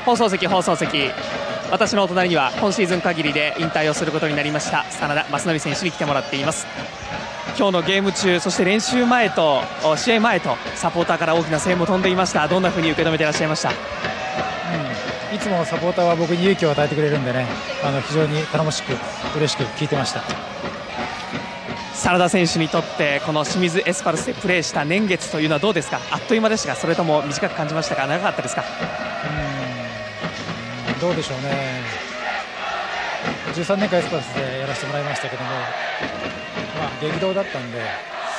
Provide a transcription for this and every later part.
放送席、私のお隣には今シーズン限りで引退をすることになりました真田正則選手に来てもらっています。今日のゲーム中、そして練習前と試合前とサポーターから大きな声援も飛んでいました。どんなふうに受け止めていらっしゃいました？ いつもサポーターは僕に勇気を与えてくれるんでね、非常に頼もしく嬉しく聞いてました。 真田選手にとってこの清水エスパルスでプレーした年月というのはどうですか？あっという間でしたか、それとも短く感じましたか、長かったですか？ どうでしょうね。13年間エスパルスでやらせてもらいましたけども、激動だったんで、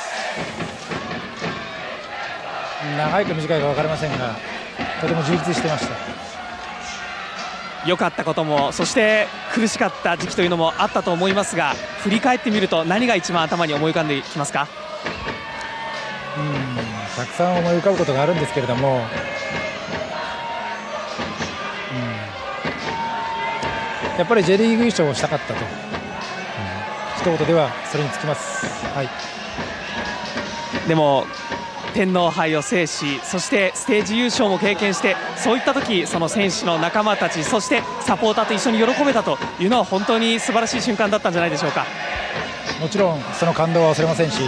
長いか短いか分かりませんが、とても充実してました。 良かったことも、そして苦しかった時期というのもあったと思いますが、振り返ってみると何が一番頭に思い浮かんできますか？ たくさん思い浮かぶことがあるんですけれども、やっぱり J リーグ優勝をしたかったと、一言ではそれにつきます。でも天皇杯を制し、そしてステージ優勝も経験して、そういった時、その選手の仲間たち、そしてサポーターと一緒に喜べたというのは本当に素晴らしい瞬間だったんじゃないでしょうか。 もちろんその感動は忘れませんし、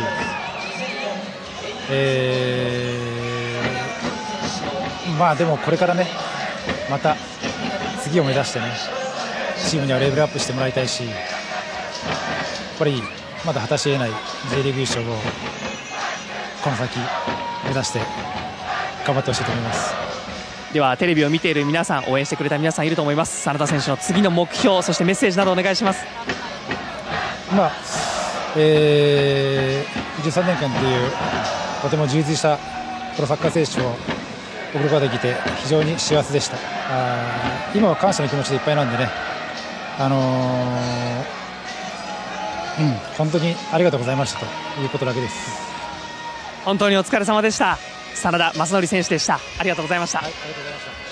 でもこれからね、また次を目指してね、チームにはレベルアップしてもらいたいし、やっぱりまだ果たし得ない J リーグ優勝をこの先目指して頑張ってほしいと思います。 ではテレビを見ている皆さん、応援してくれた皆さんいると思います。真田選手の次の目標、そしてメッセージなどお願いします。 13年間というとても充実したプロサッカー選手を送ることができて非常に幸せでした。今は感謝の気持ちでいっぱいなんでね、本当にありがとうございましたということだけです。 本当にお疲れ様でした。真田正則選手でした。ありがとうございました。 ありがとうございました。